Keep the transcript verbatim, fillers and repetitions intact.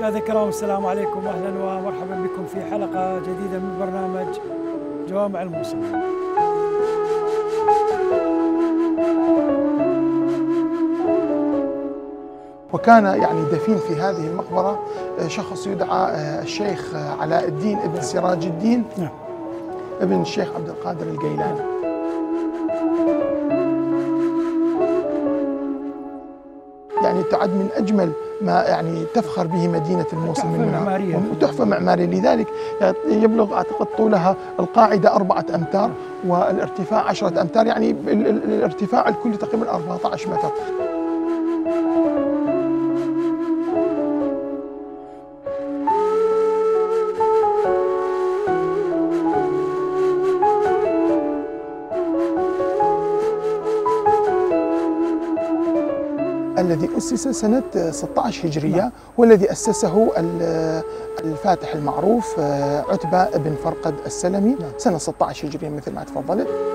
مشاهدينا الكرام السلام عليكم واهلا ومرحبا بكم في حلقه جديده من برنامج جوامع الموصل. وكان يعني دفين في هذه المقبرة شخص يدعى الشيخ علاء الدين ابن سراج الدين ابن الشيخ عبد القادر الجيلاني. يعني تعد من أجمل ما يعني تفخر به مدينة الموصل من معمارية تحفة معمارية. لذلك يبلغ أعتقد طولها القاعدة أربعة أمتار والارتفاع عشرة أمتار، يعني الارتفاع الكلي تقريبا أربعة عشر متر. الذي أسس سنة ستة عشر هجرية، والذي أسسه الفاتح المعروف عتبة بن فرقد السلمي سنة ستة عشر هجرية مثل ما تفضلت.